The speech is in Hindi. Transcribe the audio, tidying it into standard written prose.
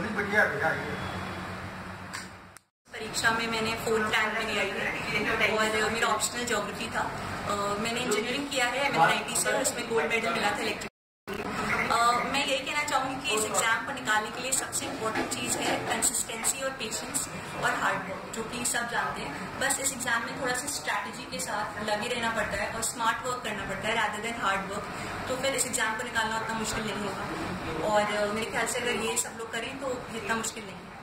परीक्षा में मैंने 4th रैंक में आई है और मेरा ऑप्शनल ज्योग्राफी था। मैंने इंजीनियरिंग किया है MNIT से, उसमें गोल्ड मेडल मिला था इलेक्ट्रिक। मैं यही कहना चाहूँगी कि इस एग्जाम को निकालने के लिए सबसे इम्पोर्टेंट चीज़ है कंसिस्टेंसी और पेशेंस और हार्ड वर्क, जो कि सब जानते हैं। बस इस एग्जाम में थोड़ा सा स्ट्रैटेजी के साथ लगे रहना पड़ता है और स्मार्ट वर्क करना पड़ता है रादर देन हार्ड वर्क, तो फिर इस एग्जाम को निकालना उतना मुश्किल नहीं होगा। और मेरे ख्याल से अगर ये सब लोग करें तो इतना मुश्किल नहीं है।